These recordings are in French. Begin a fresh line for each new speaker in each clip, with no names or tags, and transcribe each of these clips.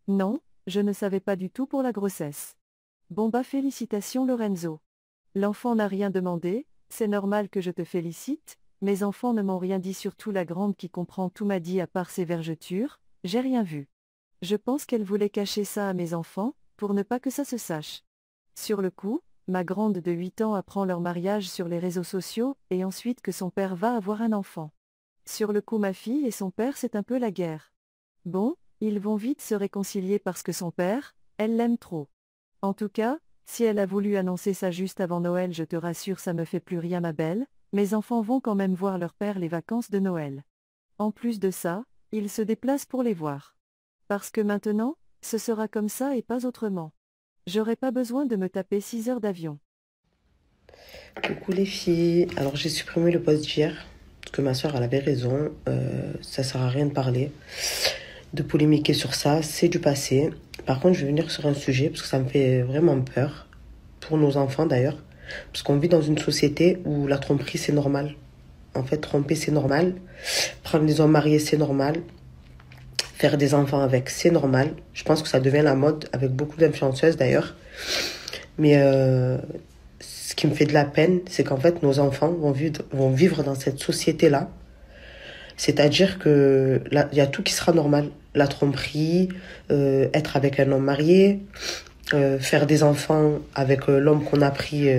Non, je ne savais pas du tout pour la grossesse. Bon bah félicitations Lorenzo. L'enfant n'a rien demandé, c'est normal que je te félicite, mes enfants ne m'ont rien dit surtout la grande qui comprend tout m'a dit à part ses vergetures, j'ai rien vu. Je pense qu'elle voulait cacher ça à mes enfants, pour ne pas que ça se sache. Sur le coup, ma grande de 8 ans apprend leur mariage sur les réseaux sociaux et ensuite que son père va avoir un enfant. Sur le coup ma fille et son père c'est un peu la guerre. Bon, ils vont vite se réconcilier parce que son père, elle l'aime trop. En tout cas, si elle a voulu annoncer ça juste avant Noël, je te rassure, ça me fait plus rien ma belle, mes enfants vont quand même voir leur père les vacances de Noël. En plus de ça, ils se déplacent pour les voir. Parce que maintenant, ce sera comme ça et pas autrement. J'aurai pas besoin de me taper 6 heures d'avion.
Coucou les filles, alors j'ai supprimé le post d'hier, parce que ma soeur elle avait raison, ça sert à rien de parler, de polémiquer sur ça, c'est du passé. Par contre je vais venir sur un sujet, parce que ça me fait vraiment peur, pour nos enfants d'ailleurs, parce qu'on vit dans une société où la tromperie c'est normal. En fait, tromper c'est normal, prendre des hommes mariés c'est normal, faire des enfants avec c'est normal. Je pense que ça devient la mode avec beaucoup d'influenceuses d'ailleurs. Mais ce qui me fait de la peine, c'est qu'en fait, nos enfants vont vivre dans cette société-là. C'est-à-dire que là, il y a tout qui sera normal. La tromperie, être avec un homme marié, faire des enfants avec l'homme qu'on a pris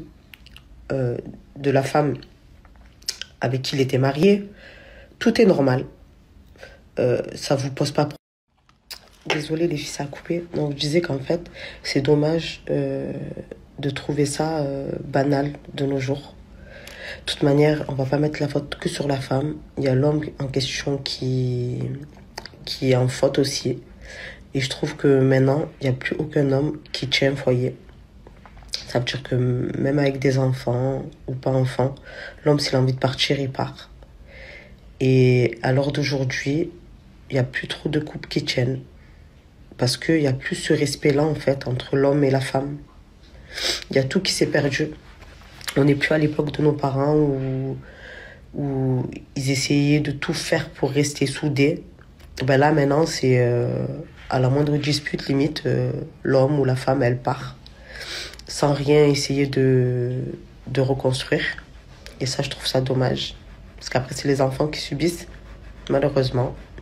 de la femme avec qui il était marié. Tout est normal. Ça vous pose pas. Désolée les filles, ça a coupé. Donc je disais qu'en fait, c'est dommage de trouver ça banal de nos jours. De toute manière, on va pas mettre la faute que sur la femme. Il y a l'homme en question qui est en faute aussi. Et je trouve que maintenant, il n'y a plus aucun homme qui tient un foyer. Ça veut dire que même avec des enfants ou pas enfants, l'homme, s'il a envie de partir, il part. Et à l'heure d'aujourd'hui, il n'y a plus trop de couples qui tiennent. Parce qu'il n'y a plus ce respect-là, en fait, entre l'homme et la femme. Il y a tout qui s'est perdu. On n'est plus à l'époque de nos parents où ils essayaient de tout faire pour rester soudés. Ben là, maintenant, c'est à la moindre dispute, limite, l'homme ou la femme, elle part. Sans rien essayer de reconstruire. Et ça, je trouve ça dommage. Parce qu'après, c'est les enfants qui subissent, malheureusement.